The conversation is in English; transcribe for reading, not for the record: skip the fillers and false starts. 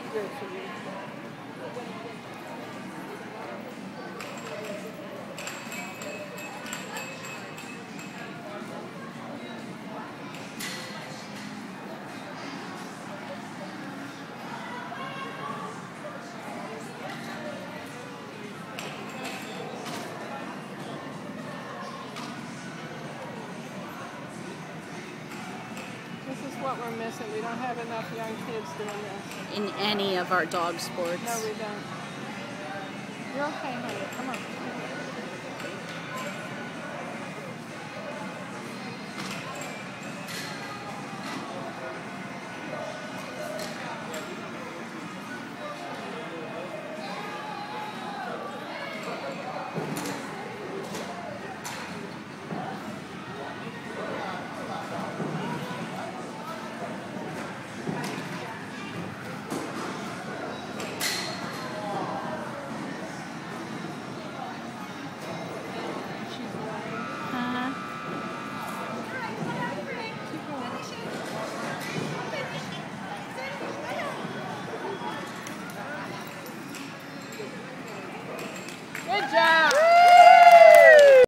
good for you. This is what we're missing. We don't have enough young kids doing this. In any of our dog sports. No, we don't. You're okay, honey. Come on.